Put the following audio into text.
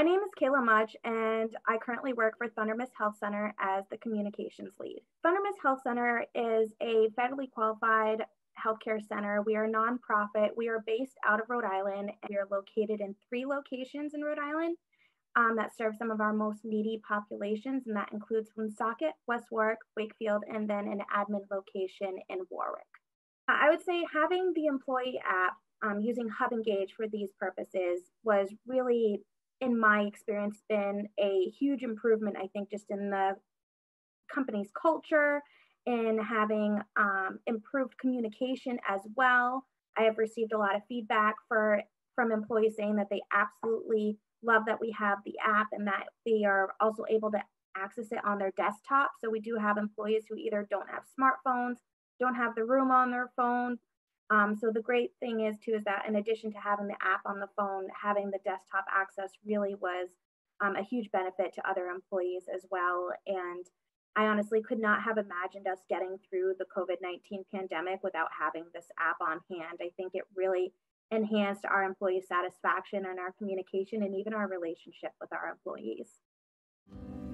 name is Kayla Mudge, and I currently work for Thundermist Health Center as the communications lead. Thundermist Health Center is a federally qualified healthcare center. We are a nonprofit. We are based out of Rhode Island, and we are located in 3 locations in Rhode Island that serve some of our most needy populations, and that includes Woonsocket, West Warwick, Wakefield, and then an admin location in Warwick. I would say having the employee app using HubEngage for these purposes was really, in my experience, been a huge improvement, I think, just in the company's culture, in having improved communication as well. I have received a lot of feedback from employees saying that they absolutely love that we have the app and that they are also able to access it on their desktop. So we do have employees who either don't have smartphones, don't have the room on their phone. So the great thing is too is that in addition to having the app on the phone, having the desktop access really was a huge benefit to other employees as well. And I honestly could not have imagined us getting through the COVID-19 pandemic without having this app on hand. I think it really enhanced our employee satisfaction and our communication and even our relationship with our employees.